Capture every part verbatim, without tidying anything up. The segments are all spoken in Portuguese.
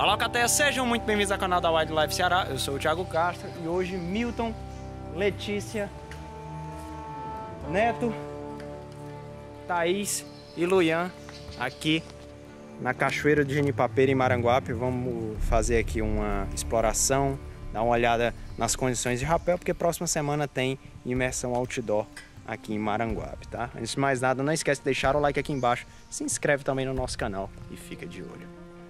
Olá, Cateia, sejam muito bem-vindos ao canal da Wildlife Ceará. Eu sou o Thiago Castro e hoje Milton, Letícia, Neto, Thaís e Luian aqui na Cachoeira de Genipapeira, em Maranguape. Vamos fazer aqui uma exploração, dar uma olhada nas condições de rapel, porque próxima semana tem imersão outdoor aqui em Maranguape, tá? Antes de mais nada, não esquece de deixar o like aqui embaixo, se inscreve também no nosso canal e fica de olho.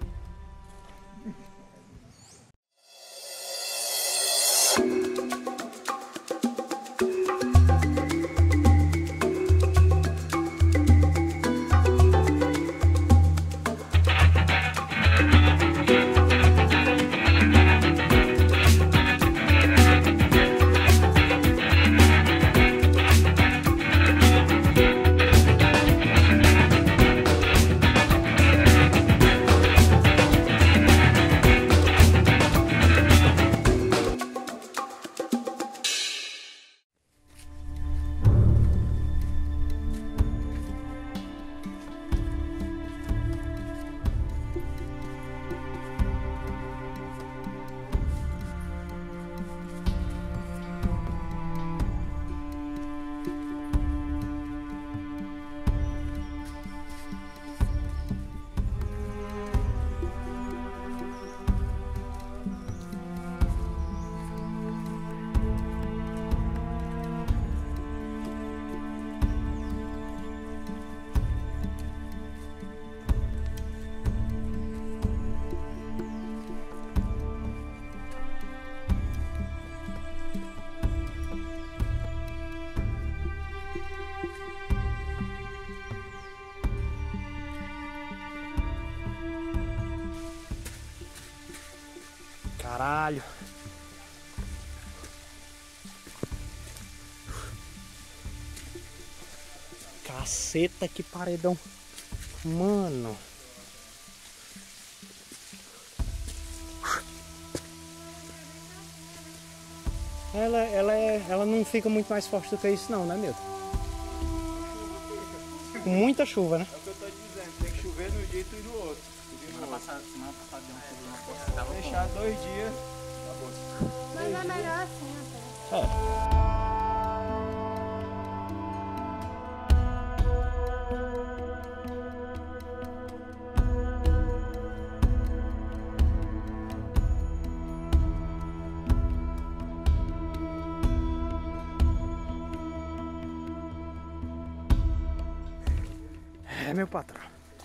Caralho! Caceta, que paredão! Mano! Ela, ela, é, ela não fica muito mais forte do que isso não, né, Milton? Com muita chuva, né? É o que eu tô dizendo, tem que chover no dia e no outro. Semana passada, semana passada deu um chuva na porta. Se deixar dois dias, acabou. Mas é melhor assim até. É. É, meu patrão.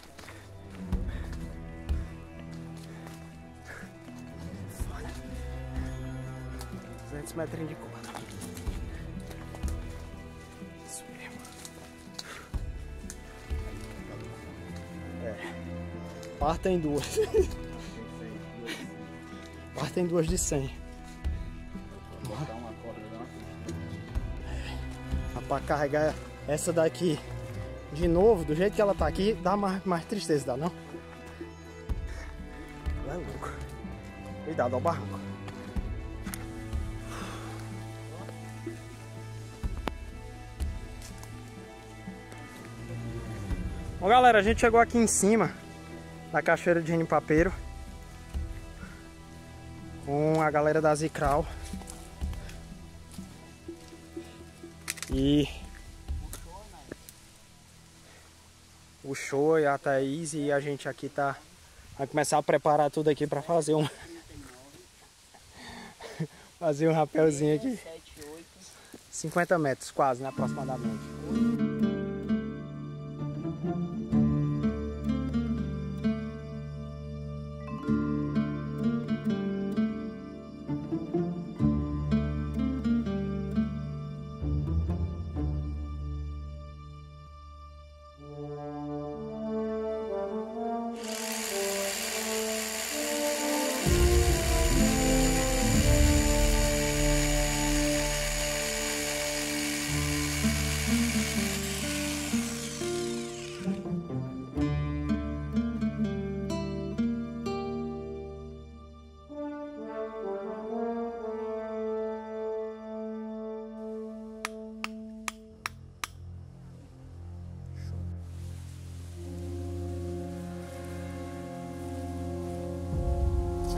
duzentos metros de corda. Isso mesmo. É. Partem duas. Partem duas de cem. Botar uma corda, Dá pra carregar essa daqui de novo, do jeito que ela tá aqui, dá mais, mais tristeza, dá não? É louco. Cuidado ao barranco. Bom, galera, a gente chegou aqui em cima da Cachoeira de Genipapeiro com a galera da Zicral e o Show e a Thaís, e a gente aqui tá vai começar a preparar tudo aqui para fazer um fazer um rapelzinho aqui. cinquenta metros quase, né, aproximadamente.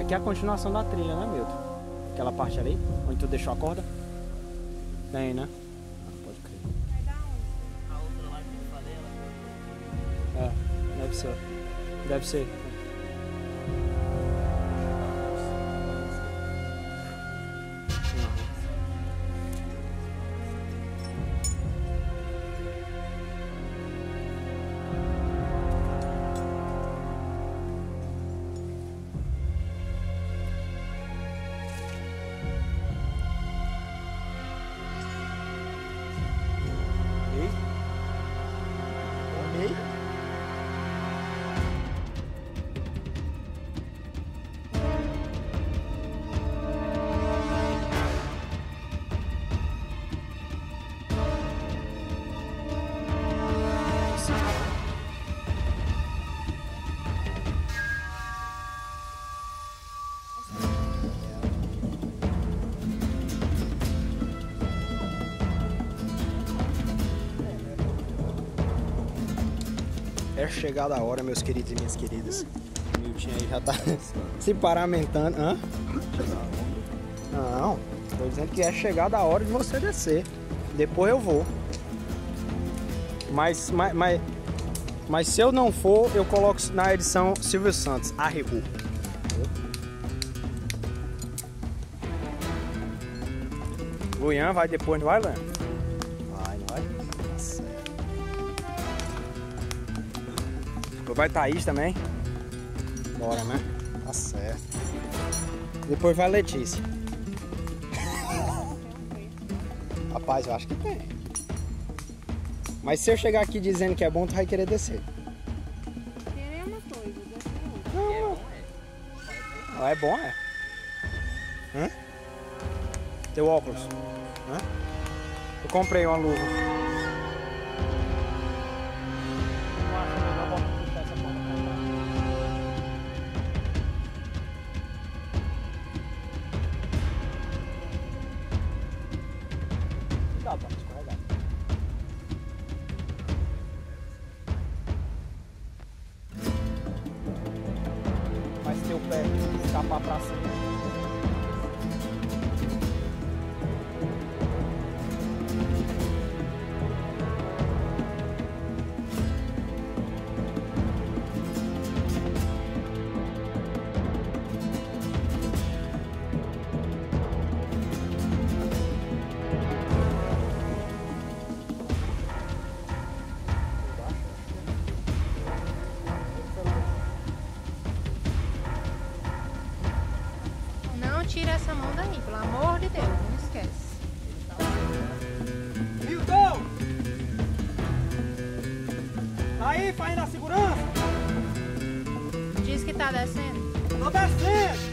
aqui é a continuação da trilha, né, Milton? Aquela parte ali, onde tu deixou a corda? Tem, né? Ah, pode crer. Vai dar onde? A outra lá que eu falei, ela... É, deve ser. Deve ser. É chegada a hora, meus queridos e minhas queridas. O Milton aí já tá se paramentando. Hã? Não, tô dizendo que é chegada a hora de você descer. Depois eu vou. Mas, mas, mas, mas se eu não for, eu coloco na edição Silvio Santos, arregou. O Ian vai depois, não vai, Léo? Vai, não vai? Tá certo. Vai Thaís também? Bora, né? Tá certo. Depois vai Letícia. Rapaz, eu acho que tem. Mas se eu chegar aqui dizendo que é bom, tu vai querer descer. Querer uma coisa, descer outra. Não, não. É bom, é. Hã? Teu óculos. Hã? Eu comprei uma luva. Dá pra escorregar. Mas se teu pé escapar pra cima. Não tira essa mão daí, pelo amor de Deus, não esquece. Milton! Tá aí, fazendo a segurança? Diz que tá descendo. Tô descendo!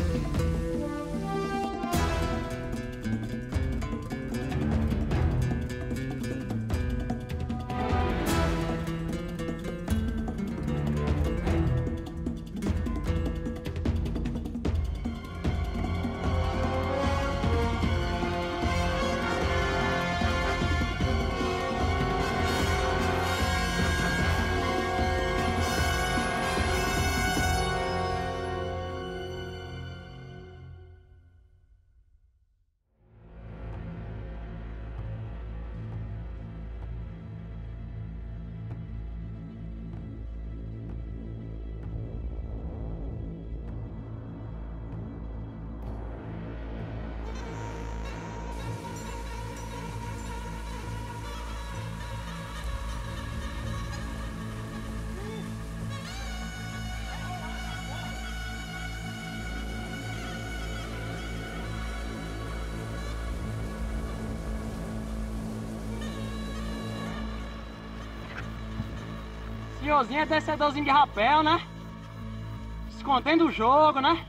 Senhorzinho é descedorzinho de rapel, né? Escondendo o jogo, né?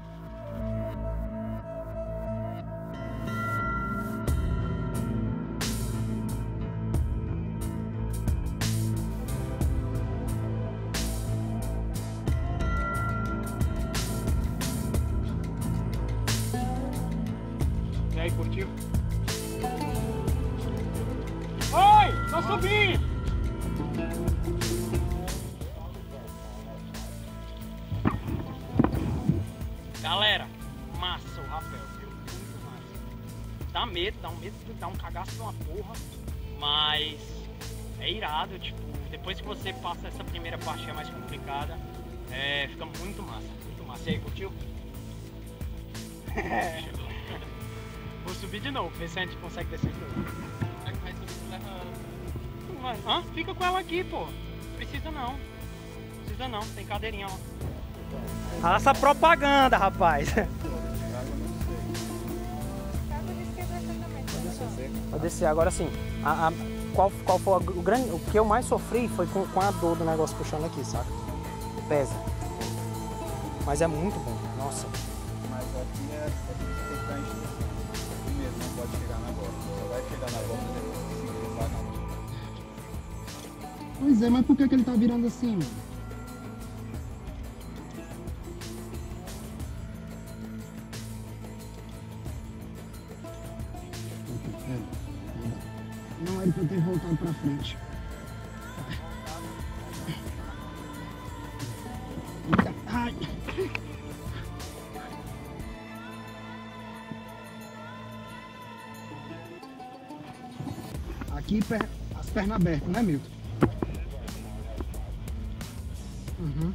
E aí, curtiu? Oi, tô subindo! Galera, dá medo, dá um medo, dá um cagaço de uma porra, mas é irado, tipo, depois que você passa essa primeira parte que é mais complicada, é, fica muito massa, muito massa. E aí, curtiu? Vou subir de novo, ver se a gente consegue descer de novo. Será que vai subir com ela? Hã? Fica com ela aqui, pô. Precisa não. Precisa não, tem cadeirinha, ó. Faça propaganda, rapaz. Pode descer. Agora sim, a, a, qual, qual foi o grande. O que eu mais sofri foi com, com a dor do negócio puxando aqui, saca? Pesa. Mas é muito bom, nossa. Mas aqui é, é que você tem que estar em instrução. Primeiro, não pode chegar na borda. Só vai chegar na borda depois que se levar na mão. Pois é, mas por que, que ele tá virando assim, mano? Não era pra eu ter voltado pra frente. Ai. Aqui as pernas abertas, né, Milton? Uhum.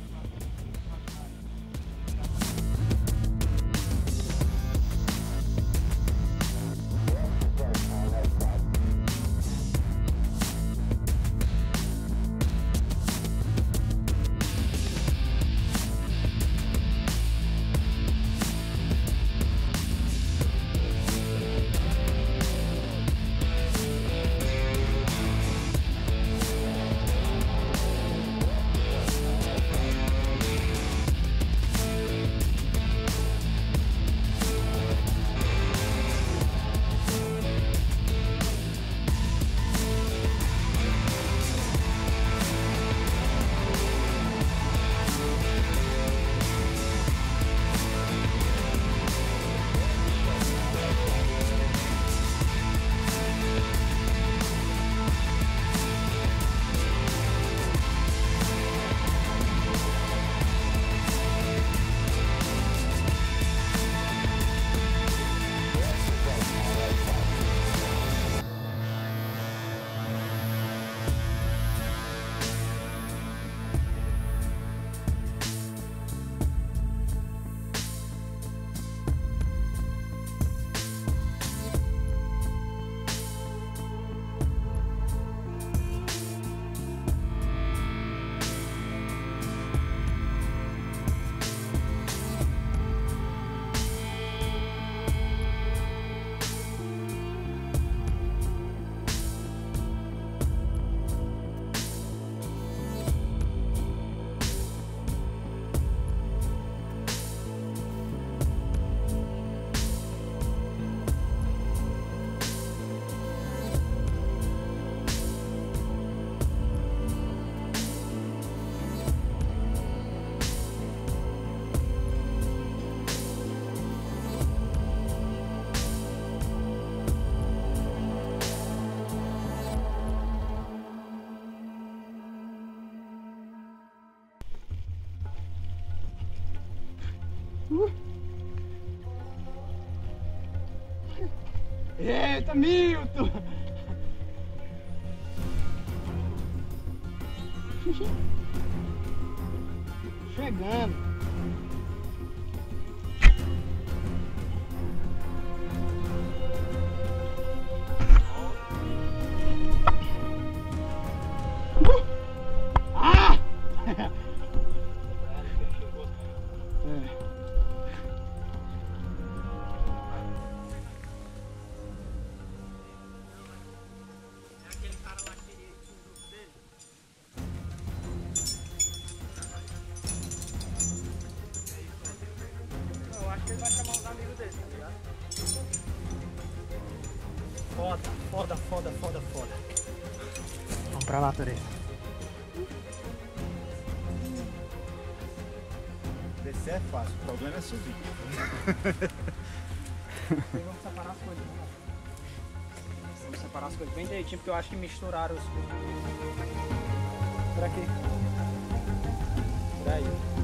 Uh. Eita, Milton! Chegando. Ah! Ele vai chamar uns amigos dele, tá ligado? Foda, foda, foda, foda, foda. Vamos pra lá, Torei. Descer é fácil, o problema é subir. Vamos separar as coisas, né? Vamos separar as coisas bem direitinho, porque eu acho que misturaram os coisas. Por aqui. Por aí.